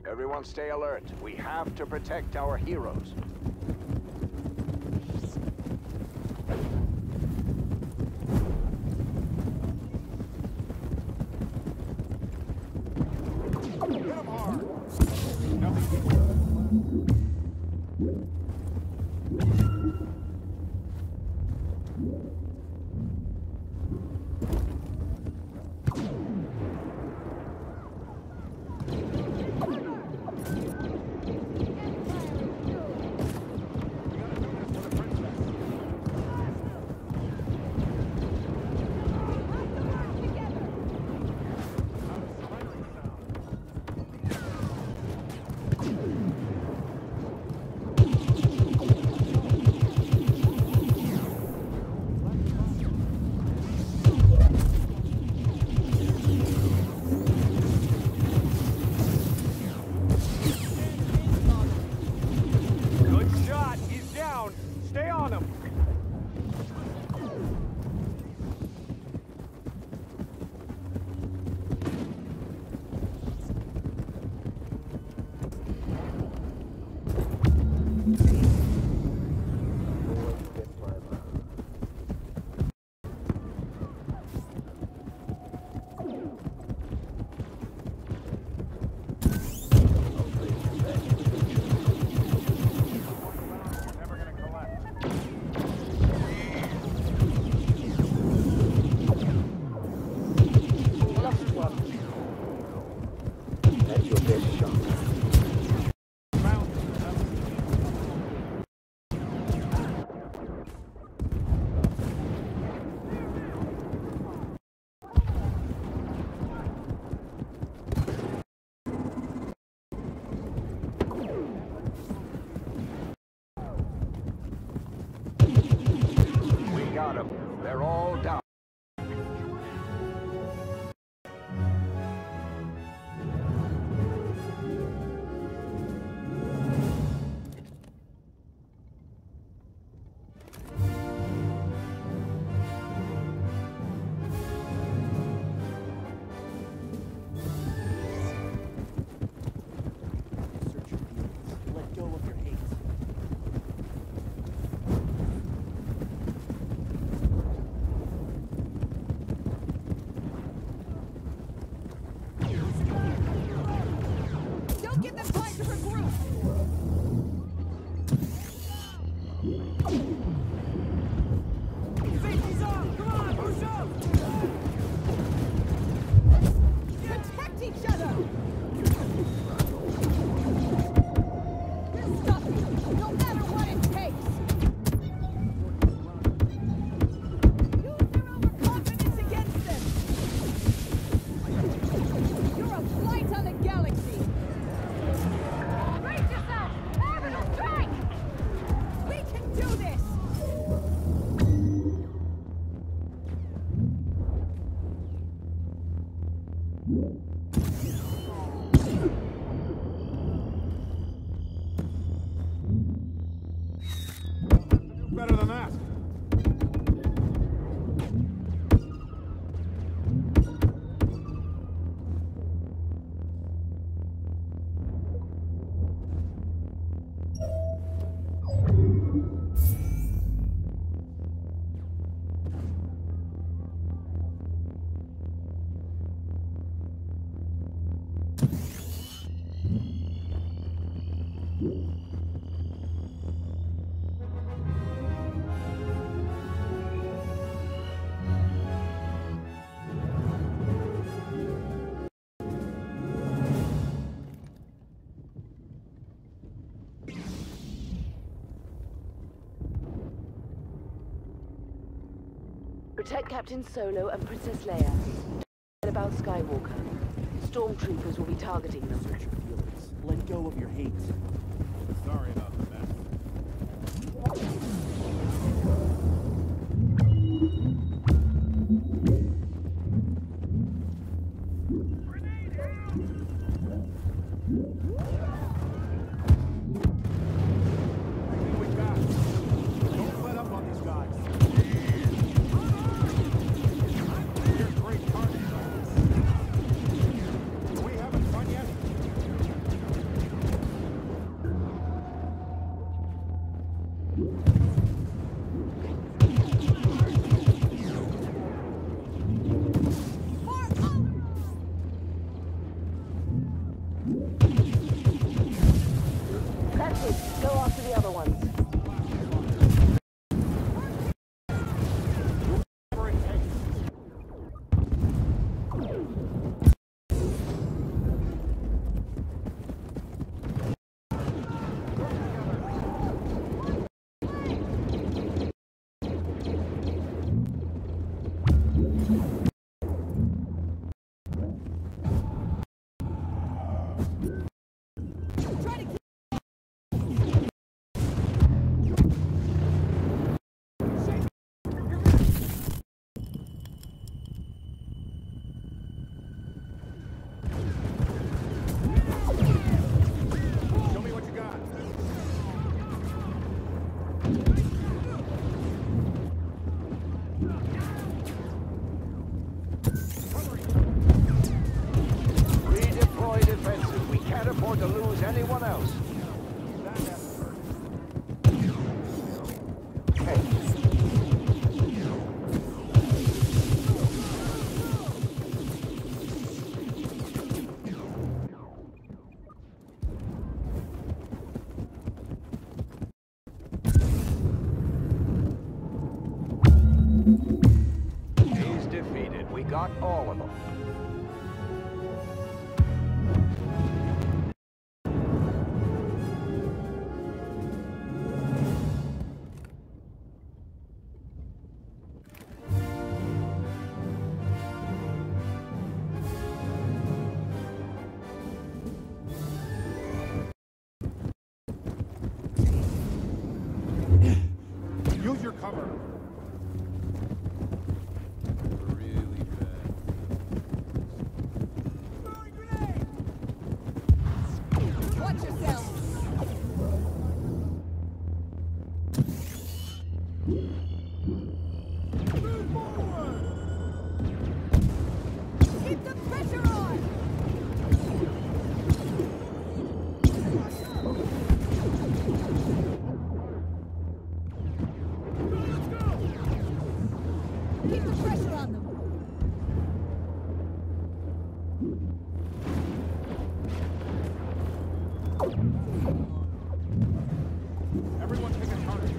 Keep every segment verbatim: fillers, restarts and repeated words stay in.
Everyone stay alert. We have to protect our heroes. Hit him hard. They're all down. Better than that. Protect Captain Solo and Princess Leia. Forget about Skywalker. Stormtroopers will be targeting them. Search your feelings. Let go of your hate. Sorry about that. available. Use your cover. Really bad. Throwing grenade! Watch yourself! Move forward! Keep the pressure on! Keep the pressure on them! Everyone take a target.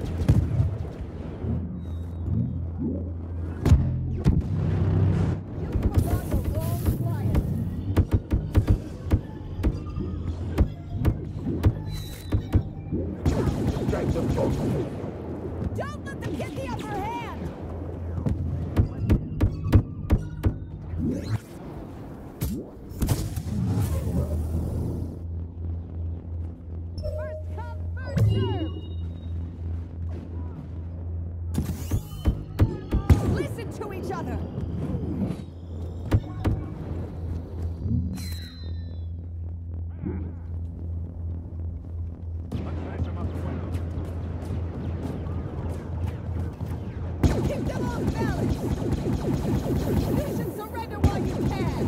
You were on the wrong flyer. Strike them both. Don't let them get the upper hand! First come, first serve! Listen to each other! Let's finish them up quick. Keep them off balance! You should surrender while you can!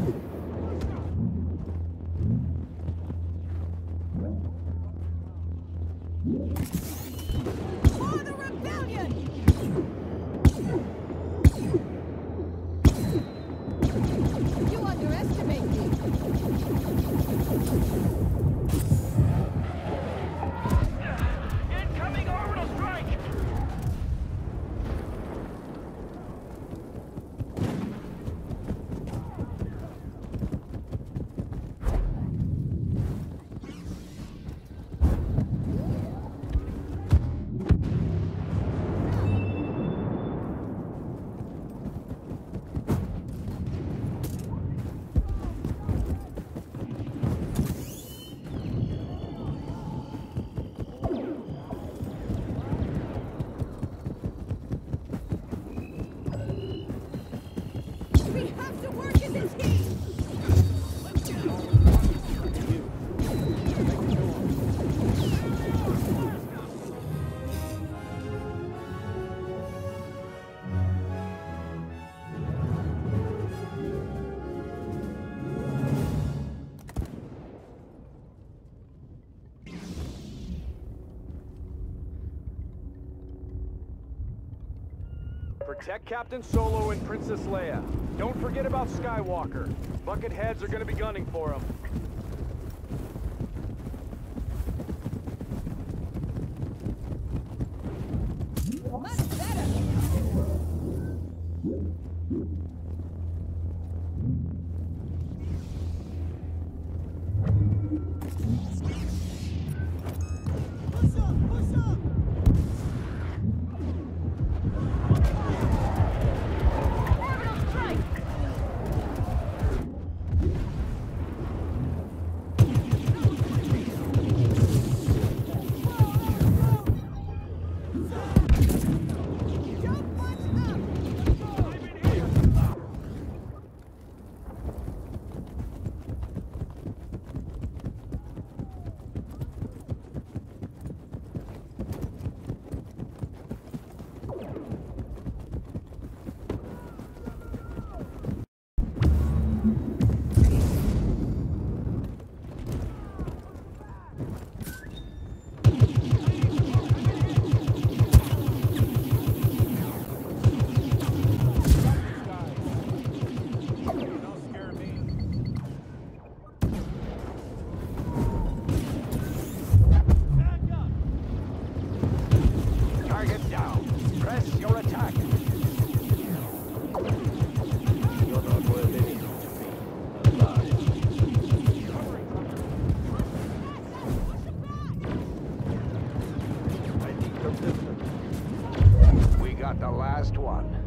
For the rebellion! You underestimate me! Incoming orbital strike! We have to work as a team! Protect Captain Solo and Princess Leia. Don't forget about Skywalker. Bucketheads are gonna be gunning for him. Much better! Push up! Push up! Orbital strike! Don't watch out! I'm in here! Press your attack. You're not worth not the last one.